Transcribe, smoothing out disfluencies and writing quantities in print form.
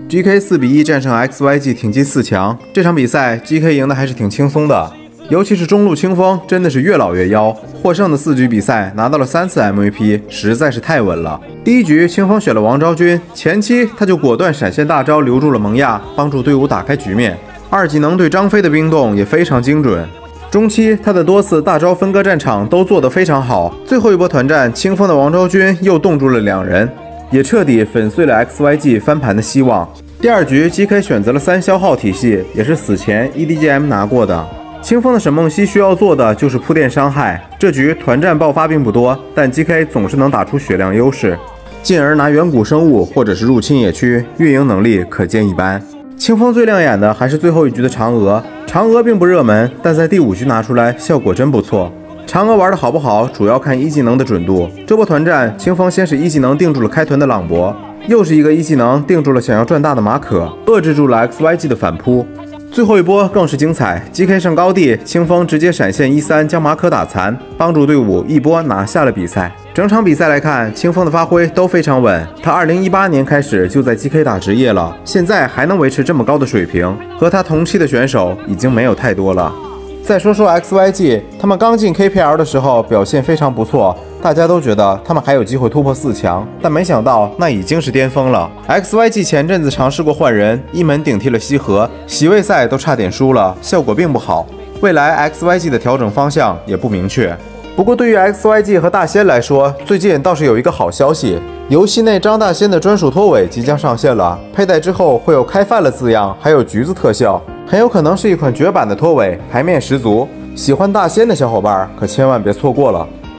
GK 4-1战胜 XYG 挺进4强，这场比赛 GK 赢的还是挺轻松的，尤其是中路清风真的是越老越妖，获胜的4局比赛拿到了3次 MVP， 实在是太稳了。第1局清风选了王昭君，前期他就果断闪现大招留住了蒙亚，帮助队伍打开局面。2技能对张飞的冰冻也非常精准。中期他的多次大招分割战场都做得非常好，最后一波团战清风的王昭君又冻住了2人，也彻底粉碎了 XYG 翻盘的希望。第2局 GK 选择了3消耗体系，也是死前 EDGM 拿过的。清风的沈梦溪需要做的就是铺垫伤害，这局团战爆发并不多，但 GK 总是能打出血量优势，进而拿远古生物或者是入侵野区，运营能力可见一斑。清风最亮眼的还是最后1局的嫦娥，嫦娥并不热门，但在第5局拿出来效果真不错。嫦娥玩的好不好，主要看1技能的准度。这波团战，清风先是1技能定住了开团的朗博，又是一个1技能定住了想要赚大的马可，遏制住了 XYG 的反扑。最后一波更是精彩 ，GK 上高地，清风直接闪现1-3将马可打残，帮助队伍一波拿下了比赛。整场比赛来看，清风的发挥都非常稳。他2018年开始就在 GK 打职业了，现在还能维持这么高的水平，和他同期的选手已经没有太多了。再说说 XYG， 他们刚进 KPL 的时候表现非常不错，大家都觉得他们还有机会突破4强，但没想到那已经是巅峰了。XYG 前阵子尝试过换人，一门顶替了西河，席位赛都差点输了，效果并不好。未来 XYG 的调整方向也不明确。不过对于 XYG 和大仙来说，最近倒是有一个好消息，游戏内张大仙的专属拖尾即将上线了，佩戴之后会有开饭了字样，还有橘子特效，很有可能是一款绝版的拖尾，牌面十足。喜欢大仙的小伙伴可千万别错过了。